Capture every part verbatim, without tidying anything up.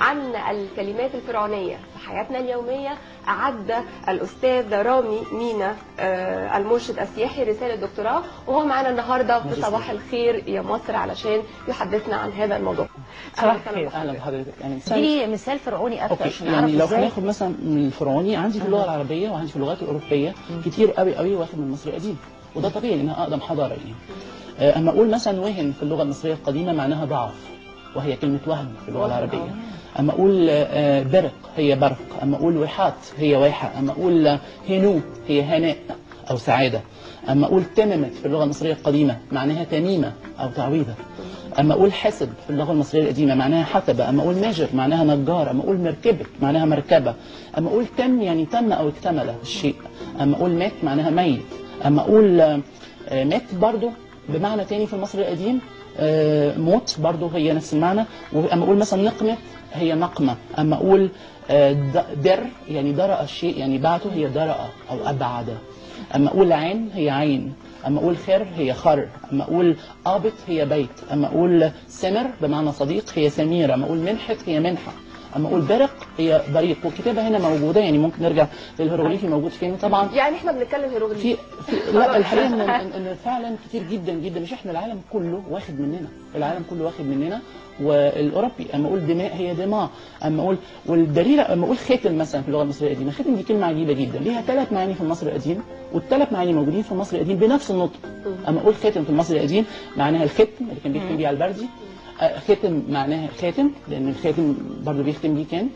عن الكلمات الفرعونية في حياتنا اليومية أعد الأستاذ رامي مينا المرشد السياحي رسالة دكتوراه، وهو معنا النهارده في صباح الخير يا مصر علشان يحدثنا عن هذا الموضوع. صباح الخير. اهلا بحضرتك. يعني دي مثال فرعوني اكتر عشان يعني لو هناخد مثلا من الفرعوني، عندي في اللغه العربيه وعندي في اللغات الاوروبيه كتير قوي قوي واخد من المصري القديم، وده طبيعي لانها اقدم حضاره يعني. اما اقول مثلا وهن في اللغه المصريه القديمه معناها ضعف، وهي كلمه وهن في اللغه العربيه. اما اقول برق هي برق، اما اقول وحات هي واحه، اما اقول هنو هي هناء او سعاده. اما اقول تممت في اللغه المصريه القديمه معناها تميمه او تعويذه. اما اقول حسب في اللغه المصريه القديمه معناها حسبه. اما اقول ماجر معناها نجار. اما اقول مركبه معناها مركبه. اما اقول تم يعني تم او اكتمل الشيء. اما اقول مات معناها ميت. اما اقول مات برضو بمعنى تاني في المصري القديم موت، برضو هي نفس المعنى. واما اقول مثلا نقمه هي نقمه. اما اقول در يعني درأ الشيء يعني بعته، هي درأ او ابعد. اما اقول عين هي عين. اما اقول خير هي خر. اما اقول آبط هي بيت. اما اقول سمر بمعنى صديق هي سمير. اما اقول منحت هي منحه. اما اقول برق هي بريق. والكتابه هنا موجوده، يعني ممكن نرجع للهيروغليفي موجود فين طبعا. يعني احنا بنتكلم هيروغليفي في, في لا الحقيقه ان, إن فعلا كتير جدا جدا، مش احنا، العالم كله واخد مننا، العالم كله واخد مننا. والاوروبي اما اقول دماء هي دماء. اما اقول والدليل اما اقول ختم مثلا في اللغه المصريه القديمه، ختم دي كلمه عجيبه جدا، ليها ثلاث معاني في المصري القديم، والثلاث معاني موجودين في المصري القديم بنفس النطق. اما اقول ختم في المصري القديم معناها الختم اللي كان بيختم بيه على البردي. ختم معناها خاتم لان الخاتم برضه بيختم بيه كان.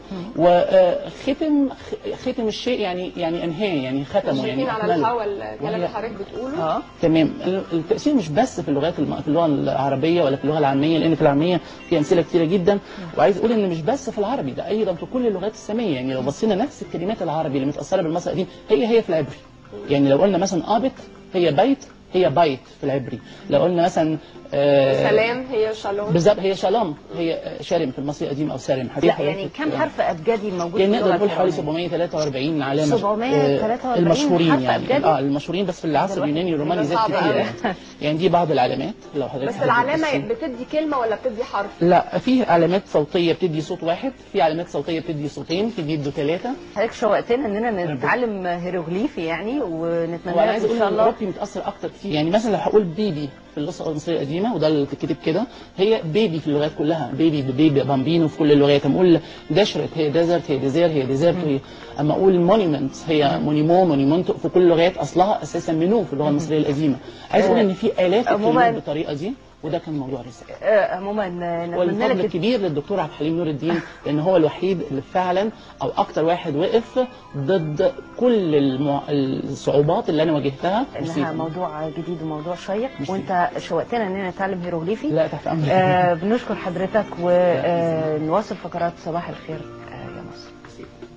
وختم ختم الشيء يعني يعني انهاه يعني ختمه يعني على الهوا الكلام اللي حضرتك بتقوله. اه تمام. التاثير مش بس في اللغات الم... في اللغه العربيه ولا في اللغه العاميه، لان في العاميه في امثله كثيره جدا. وعايز اقول ان مش بس في العربي، ده ايضا في كل اللغات الساميه. يعني لو بصينا نفس الكلمات العربي اللي متاثره بالمصري القديم هي هي في العبري. يعني لو قلنا مثلا آبط هي بيت، هي بيت في العبري. لو قلنا مثلا آه سلام هي شالوم، بالظبط هي شالوم هي شارم في المصري القديم او سارم. لا يعني كم حرف ابجدي موجود يعني نقدر نقول حوالي سبعمية وثلاثة وأربعين علامه. سبعمية وثلاثة وأربعين المشهورين يعني. اه المشهورين، بس في العصر اليوناني الروماني زاد كتير يعني. يعني دي بعض العلامات لو حضرتك. بس العلامه بتدي كلمه ولا بتدي حرف؟ لا، في علامات صوتيه بتدي صوت واحد، في علامات صوتيه بتدي صوتين، في بيدوا ثلاثه. حضرتك شوقتنا اننا نتعلم هيروغليفي يعني، ونتمنى وانا عايز اقول ان الاوروبي متاثر اكتر كتير. يعني مثلا لو هقول بيبي في اللغه المصريه القديمه، وده اللي كتب كده، هي بيبي في اللغات كلها، بيبي بيبي بامبينو في كل اللغات. اما اقول دشرت هي ديزرت هي ديزير هي ديزيرت هي. اما اقول مونيمنت هي مونيمو مونيمونت في كل اللغات، اصلها اساسا منو في اللغه المصريه القديمه. عايز اقول ان في الاف الكلمات بالطريقه دي، وده كان موضوع الرساله. عموما نتمنى والفضل الكبير للدكتور عبد الحليم نور الدين، لان هو الوحيد اللي فعلا او اكتر واحد وقف ضد كل المع... الصعوبات اللي انا واجهتها. انها موضوع جديد وموضوع شيق، وانت شوقتنا اننا نتعلم هيروغليفي. لا تحت امرك. آه بنشكر حضرتك، ونواصل فقرات صباح الخير يا مصر.